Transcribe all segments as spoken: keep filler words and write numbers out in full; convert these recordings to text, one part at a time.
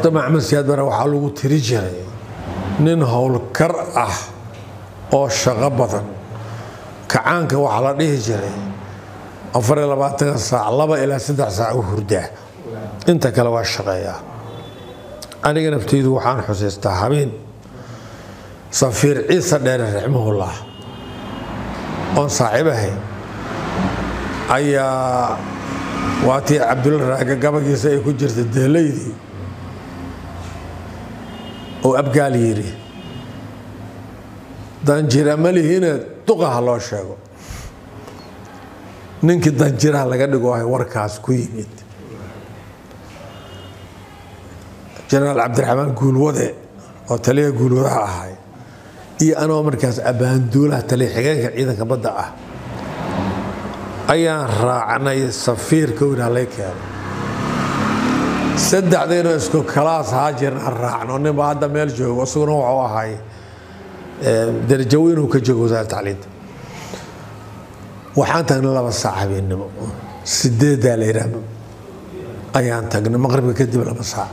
horta maxamed siyaad bare waxaa lagu tiri jiray nin howlkar ah oo shaqo badan kacaanka waxaa la dhihi jiray afar iyo labaatan saac laba ilaa saddex saac u hurdaa inta kale waa shaqeeyaa aniga naftaydu waxaan xusiistaa habeen safiir ciise dheere raximahullah oon saaxiibahay ayaa waatii cabdulla raaga gabagiisa ay ku jirta deelaydii oo abgaal yiri danjira malihina duqaha loo sheego ninkii danjiraha laga dhigo ay warkaas ku yimid jenaraal cabdiraxmaan guulwade oo taliya guulwadaha ahay iyo anoo markaas abaanduulaha taliya xigeenka ciidanka badda ah ayaan raacnay safiirka wiilaalay keeno saddexdayna isku kalaas haajirna aan raacno ninba hadda meel joogo isaguna wuxuu ahay darajo weyn uu ka joogo wasaaradda tacliinta waxaan tagnay laba saac habeennimo sideedaa la yidhaahdo ayaan tagnay maqribka kadib laba saac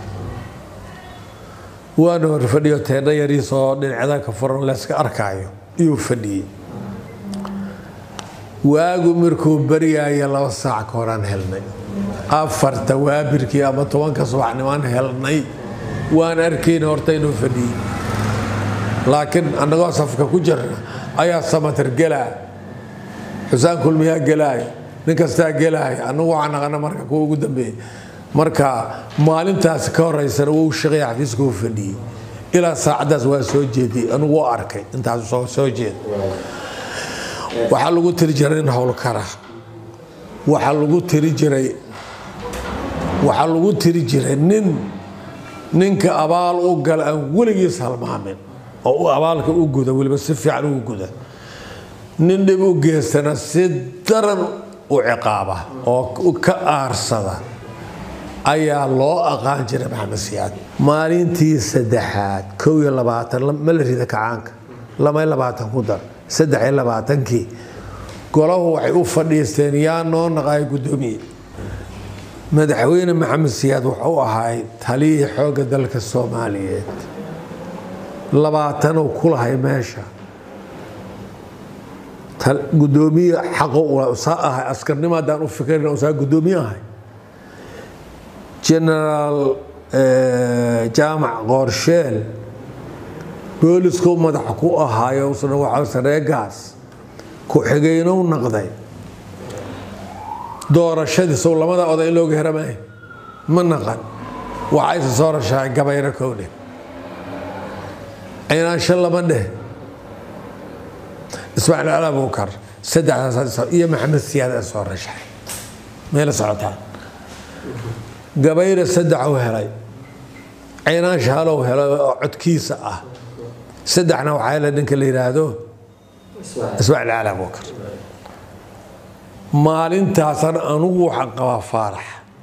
waana hor fadhiyo teedha yariisoo dhinacyada ka furan layska arkaayo iyuu fadhiyey waagu markuu baryaaya laba saac ka horaan helnay afarta waabirkii ama tobanka subaxnimaan helnay waan arkayna horta inuu fadhiyey laakiin annagoo safka ku jirna ayaa samatar gelaa xusaan kulmiyaa gelaaya nin kastaa gelaaya annagu waxaan naqana marka kuwa ugu dambeeyey marka maalintaas ka horeysana wuu shaqeeya xafiiska u fadhiyey ilaa saacadaas waa soo jeediyey anugu waa arkay intaas soo soo jeed waxaa lagu tiri jiray nin howlkara waxaa lagu tiri jiray waxaa lagu tiri jiray nin ninka abaal u gala aan weligiis halmaamin oo uu abaalka u guda weliba si fiican ugu guda nin dhib u geystana si daran u ciqaaba oo ka aarsada ayaa loo aqaan jiray maxamed siyaad maalintii saddexaad kow iyo labaatan ma la rida kacaanka lama iyo labaatan ku dar saddex iyo labaatankii golahu waxay u fadhiisteen yaa noo naqaay guddoomiye madaxweyne maxamed siyaad wuxuu ahaay taliyii xoogga dalka soomaaliyeed labaatan uu ku lahay meesha guddoomiye xaqo usaa ahay askarnimo haddaan u fikirna usaa guddoomiye ahay jenaraal jaamac qoorsheel boolisku madax ku ahaayo usna waxaa sareegaas ku-xigeynou naqday doorashadiisow lamada oday in looga heramay ma naqan waxayse soo rashahay gabayro kowdhe cinaansho lama dheh ismaaciil cali abuukar saddexdaas iyo maxamed siyaad ee soo rashahay meela socotaan gabayre saddex u helay cinaansho halow helo oo codkiisa ah saddexna waxaa hele ninka la yidhaahdo ismaaciil cali abuukar maalintaasan anugu waxaan qabaa faarax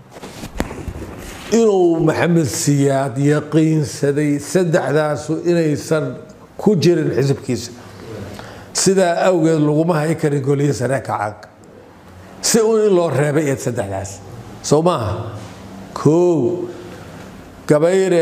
inuu maxamed siyaad yaqiinsaday saddexdaasu inaysan ku jirin xisibkiisa sidaa awgeed laguma hay karin goliye sare kacaanka si un in loo reebay eed saddexdaas soo maaha koow gabayre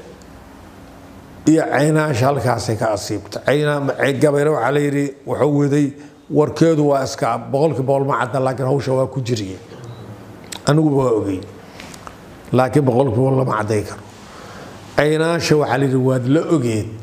iyo caynaansha halkaasay ka asiibta gabayre waxaa la yidhi wuxuu waday warkeedu waa iska boqolkii boqol ma cadda laakiin hawsha waa ku jiriye aniguba waa ogey laakiin boqolkii boqol lama cadday karo caynaansha waxaa la yidhi waad la ogeed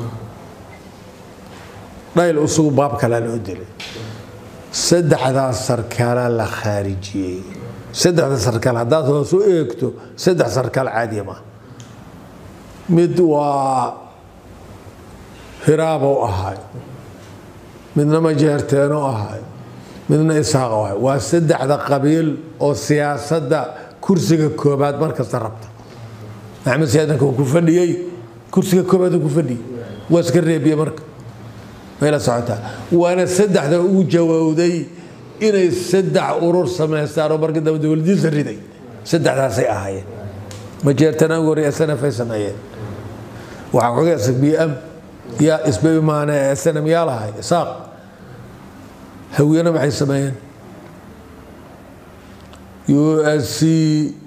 dhayl usugu baab kalaa loo dilay saddexdaas sarkaalaa la khaarijiyey saddexda sarkaal haddaad hoos u eegto saddex sarkaal caadiya ma mid waa hiraabow ahay midna majeerteeno ahay midna isaaqo ahay waa saddexda qabiil oo siyaasadda kursiga koobaad markasta rabta maxamed siyaadanka uu ku fadhiyey kursiga koobaad uu ku fadhiyey waa iska reebiye marka meela socotaa waana saddexda ugu jawaabday inay saddex urur samaystaan oo markii dambe dowladiisa riday saddexdaasay ahaayeen majeerteena ugu horey snf ay sameeyeen waxaa xogeesa b m yaa isbay maane snm yaa lahay isaaq hawiyana maxay sameeyeen u s c